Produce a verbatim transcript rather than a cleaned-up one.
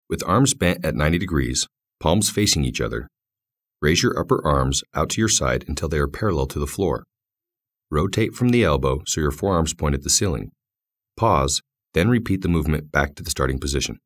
With arms bent at ninety degrees, palms facing each other, raise your upper arms out to your side until they are parallel to the floor. Rotate from the elbow so your forearms point at the ceiling. Pause, then repeat the movement back to the starting position.